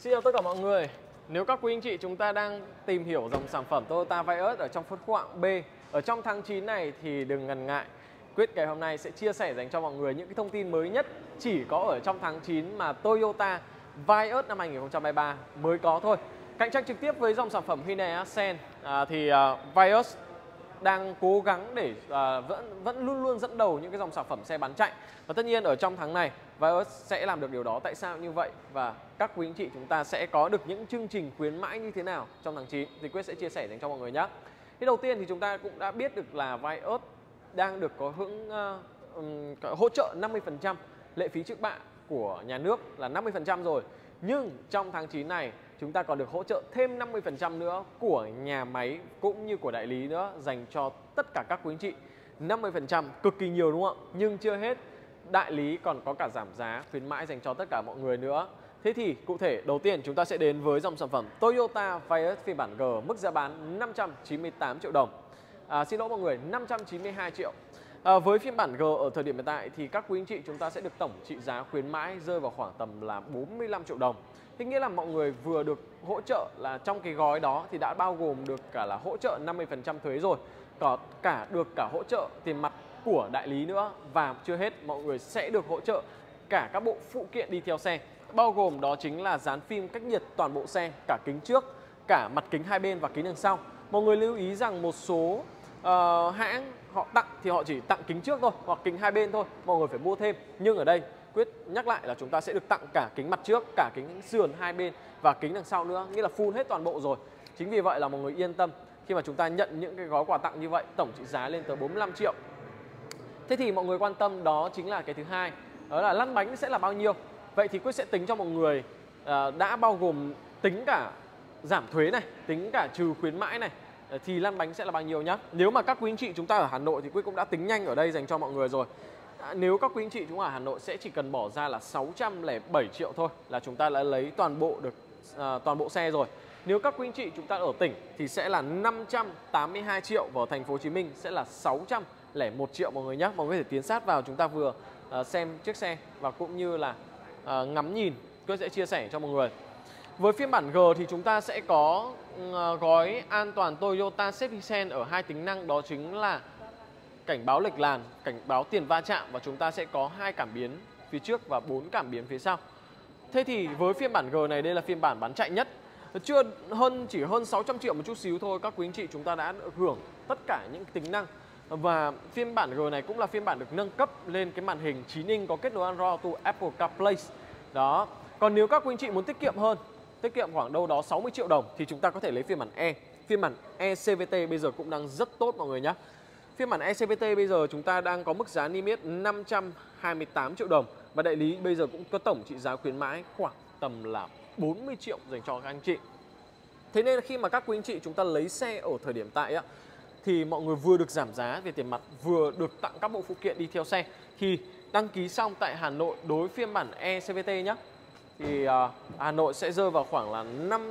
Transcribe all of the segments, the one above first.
Xin chào tất cả mọi người. Nếu các quý anh chị chúng ta đang tìm hiểu dòng sản phẩm Toyota Vios ở trong phân khúc hạng B ở trong tháng 9 này thì đừng ngần ngại. Quyết ngày hôm nay sẽ chia sẻ dành cho mọi người những cái thông tin mới nhất chỉ có ở trong tháng 9 mà Toyota Vios năm 2023 mới có thôi. Cạnh tranh trực tiếp với dòng sản phẩm Hyundai Accent Vios đang cố gắng để vẫn luôn luôn dẫn đầu những cái dòng sản phẩm xe bán chạy. Và tất nhiên ở trong tháng này Vios sẽ làm được điều đó. Tại sao như vậy? Và các quý anh chị chúng ta sẽ có được những chương trình khuyến mãi như thế nào trong tháng 9 thì Quyết sẽ chia sẻ dành cho mọi người nhé. Thì đầu tiên thì chúng ta cũng đã biết được là Vios đang được có hỗ trợ 50% lệ phí trước bạ của nhà nước là 50% rồi. Nhưng trong tháng 9 này chúng ta còn được hỗ trợ thêm 50% nữa của nhà máy cũng như của đại lý nữa dành cho tất cả các quý anh chị. 50% cực kỳ nhiều đúng không ạ? Nhưng chưa hết, đại lý còn có cả giảm giá khuyến mãi dành cho tất cả mọi người nữa. Thế thì cụ thể đầu tiên chúng ta sẽ đến với dòng sản phẩm Toyota Vios phiên bản G, mức giá bán 598 triệu đồng. Xin lỗi mọi người, 592 triệu. Với phiên bản G ở thời điểm hiện tại thì các quý anh chị chúng ta sẽ được tổng trị giá khuyến mãi rơi vào khoảng tầm là 45 triệu đồng. Thế nghĩa là mọi người vừa được hỗ trợ là trong cái gói đó thì đã bao gồm được cả là hỗ trợ 50% thuế rồi, có được cả hỗ trợ tiền mặt của đại lý nữa, và chưa hết mọi người sẽ được hỗ trợ cả các bộ phụ kiện đi theo xe, bao gồm đó chính là dán phim cách nhiệt toàn bộ xe, cả kính trước, cả mặt kính hai bên và kính đằng sau. Mọi người lưu ý rằng một số hãng họ tặng thì họ chỉ tặng kính trước thôi hoặc kính hai bên thôi, mọi người phải mua thêm. Nhưng ở đây Quyết nhắc lại là chúng ta sẽ được tặng cả kính mặt trước, cả kính sườn hai bên và kính đằng sau nữa, nghĩa là full hết toàn bộ rồi. Chính vì vậy là mọi người yên tâm khi mà chúng ta nhận những cái gói quà tặng như vậy, tổng trị giá lên tới 45 triệu. Thế thì mọi người quan tâm đó chính là cái thứ hai, đó là lăn bánh sẽ là bao nhiêu. Vậy thì Quyết sẽ tính cho mọi người đã bao gồm tính cả giảm thuế này, tính cả trừ khuyến mãi này, thì lăn bánh sẽ là bao nhiêu nhá. Nếu mà các quý anh chị chúng ta ở Hà Nội thì Quyết cũng đã tính nhanh ở đây dành cho mọi người rồi. Nếu các quý anh chị chúng ta ở Hà Nội sẽ chỉ cần bỏ ra là 607 triệu thôi là chúng ta đã lấy toàn bộ được toàn bộ xe rồi. Nếu các quý anh chị chúng ta ở tỉnh thì sẽ là 582 triệu, và ở thành phố Hồ Chí Minh sẽ là 601 triệu mọi người nhé. Mọi người có thể tiến sát vào chúng ta vừa xem chiếc xe và cũng như là ngắm nhìn. Tôi sẽ chia sẻ cho mọi người. Với phiên bản G thì chúng ta sẽ có gói an toàn Toyota Safety Sense ở hai tính năng, đó chính là cảnh báo lệch làn, cảnh báo tiền va chạm, và chúng ta sẽ có 2 cảm biến phía trước và 4 cảm biến phía sau. Thế thì với phiên bản G này, đây là phiên bản bán chạy nhất, chỉ hơn 600 triệu một chút xíu thôi, các quý anh chị chúng ta đã được hưởng tất cả những tính năng. Và phiên bản G này cũng là phiên bản được nâng cấp lên cái màn hình 9 inch có kết nối Android Auto, Apple CarPlay. Đó. Còn nếu các quý anh chị muốn tiết kiệm hơn, tiết kiệm khoảng đâu đó 60 triệu đồng thì chúng ta có thể lấy phiên bản E. Phiên bản E CVT bây giờ cũng đang rất tốt mọi người nhé. Phiên bản E CVT bây giờ chúng ta đang có mức giá niêm yết 528 triệu đồng, và đại lý bây giờ cũng có tổng trị giá khuyến mãi khoảng tầm là 40 triệu dành cho các anh chị. Thế nên khi mà các quý anh chị chúng ta lấy xe ở thời điểm tại thì mọi người vừa được giảm giá về tiền mặt, vừa được tặng các bộ phụ kiện đi theo xe. Thì đăng ký xong tại Hà Nội đối với phiên bản E CVT nhé, thì Hà Nội sẽ rơi vào khoảng là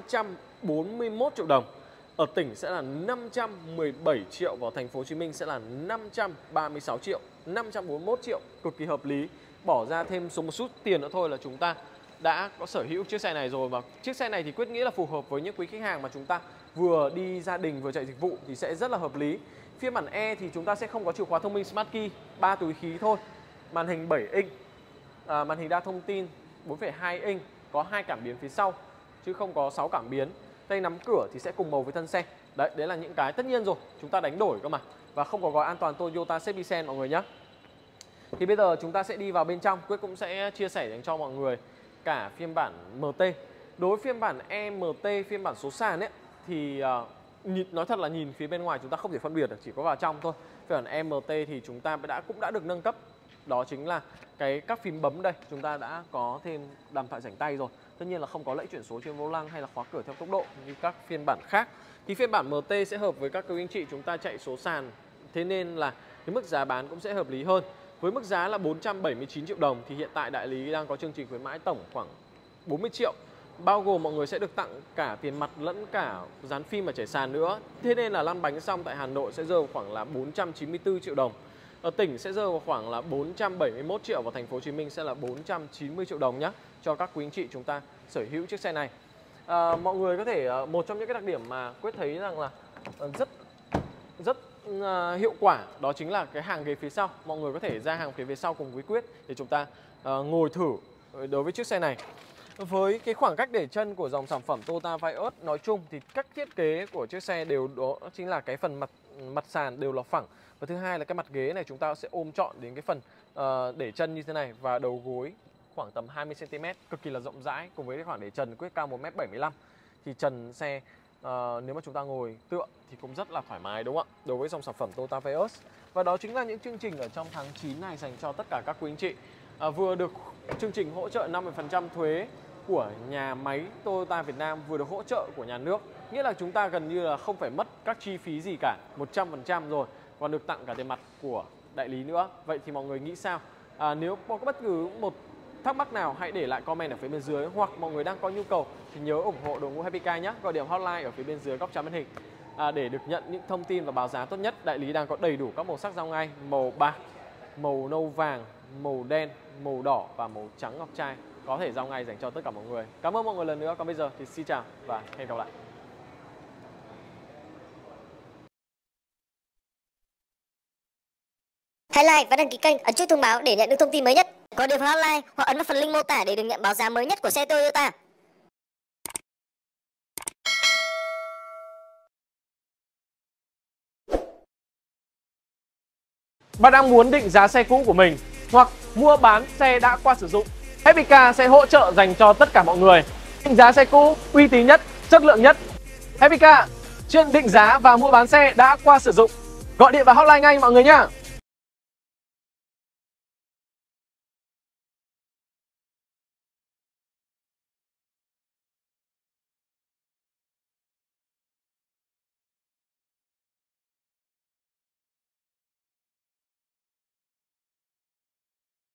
541 triệu đồng. Ở tỉnh sẽ là 517 triệu, và thành phố Hồ Chí Minh sẽ là 536 triệu, 541 triệu, cực kỳ hợp lý. Bỏ ra thêm một chút tiền nữa thôi là chúng ta đã có sở hữu chiếc xe này rồi. Và chiếc xe này thì Quyết nghĩ là phù hợp với những quý khách hàng mà chúng ta vừa đi gia đình vừa chạy dịch vụ thì sẽ rất là hợp lý. Phiên bản E thì chúng ta sẽ không có chìa khóa thông minh Smart Key, 3 túi khí thôi, màn hình 7 inch, màn hình đa thông tin 4,2 inch, có 2 cảm biến phía sau chứ không có 6 cảm biến. Tay nắm cửa thì sẽ cùng màu với thân xe. Đấy là những cái tất nhiên rồi, chúng ta đánh đổi cơ mà. Và không có gói an toàn Toyota Safety Sense mọi người nhé. Thì bây giờ chúng ta sẽ đi vào bên trong. Quyết cũng sẽ chia sẻ dành cho mọi người cả phiên bản MT. Đối với phiên bản EMT, phiên bản số sàn ấy, thì nói thật là nhìn phía bên ngoài chúng ta không thể phân biệt được, chỉ có vào trong thôi. Phiên bản EMT thì chúng ta cũng đã được nâng cấp. Đó chính là các phím bấm đây, chúng ta đã có thêm đàm thoại rảnh tay rồi. Tất nhiên là không có lẫy chuyển số trên vô lăng hay là khóa cửa theo tốc độ như các phiên bản khác. Thì phiên bản MT sẽ hợp với các quý anh chị chúng ta chạy số sàn. Thế nên là cái mức giá bán cũng sẽ hợp lý hơn. Với mức giá là 479 triệu đồng thì hiện tại đại lý đang có chương trình khuyến mãi tổng khoảng 40 triệu. Bao gồm mọi người sẽ được tặng cả tiền mặt lẫn cả dán phim và trải sàn nữa. Thế nên là lăn bánh xong tại Hà Nội sẽ rơi vào khoảng là 494 triệu đồng. Ở tỉnh sẽ rơi vào khoảng là 471 triệu, và thành phố Hồ Chí Minh sẽ là 490 triệu đồng nhé, cho các quý anh chị chúng ta sở hữu chiếc xe này. Mọi người có thể một trong những cái đặc điểm mà Quyết thấy rằng là rất hiệu quả đó chính là cái hàng ghế phía sau. Mọi người có thể ra hàng ghế phía sau cùng với Quyết để chúng ta ngồi thử đối với chiếc xe này. Với cái khoảng cách để chân của dòng sản phẩm Toyota Vios nói chung thì các thiết kế của chiếc xe đều đó chính là cái phần mặt sàn đều là phẳng. Và thứ hai là cái mặt ghế này chúng ta sẽ ôm trọn đến cái phần để chân như thế này, và đầu gối khoảng tầm 20 cm, cực kỳ là rộng rãi, cùng với cái khoảng để trần Quyết cao 1m75. Thì trần xe nếu mà chúng ta ngồi tựa thì cũng rất là thoải mái, đúng không ạ? Đối với dòng sản phẩm Toyota Vios. Và đó chính là những chương trình ở trong tháng 9 này dành cho tất cả các quý anh chị. Vừa được chương trình hỗ trợ 50% thuế của nhà máy Toyota Việt Nam, vừa được hỗ trợ của nhà nước. Nghĩa là chúng ta gần như là không phải mất các chi phí gì cả, 100% rồi. Còn được tặng cả tiền mặt của đại lý nữa. Vậy thì mọi người nghĩ sao? Nếu có bất cứ một thắc mắc nào hãy để lại comment ở phía bên dưới, hoặc mọi người đang có nhu cầu thì nhớ ủng hộ đội ngũ Happy Car nhé. Gọi điện hotline ở phía bên dưới góc trái màn hình để được nhận những thông tin và báo giá tốt nhất. Đại lý đang có đầy đủ các màu sắc giao ngay: màu bạc, màu nâu vàng, màu đen, màu đỏ và màu trắng ngọc trai, có thể giao ngay dành cho tất cả mọi người. Cảm ơn mọi người lần nữa. Còn bây giờ thì xin chào và hẹn gặp lại. Hãy like và đăng ký kênh, ấn chuông thông báo để nhận được thông tin mới nhất. Gọi điện vào hotline hoặc ấn vào phần link mô tả để được nhận báo giá mới nhất của xe Toyota. Bạn đang muốn định giá xe cũ của mình hoặc mua bán xe đã qua sử dụng, Happy Car sẽ hỗ trợ dành cho tất cả mọi người. Định giá xe cũ uy tín nhất, chất lượng nhất. Happy Car chuyên định giá và mua bán xe đã qua sử dụng. Gọi điện vào hotline ngay mọi người nhé.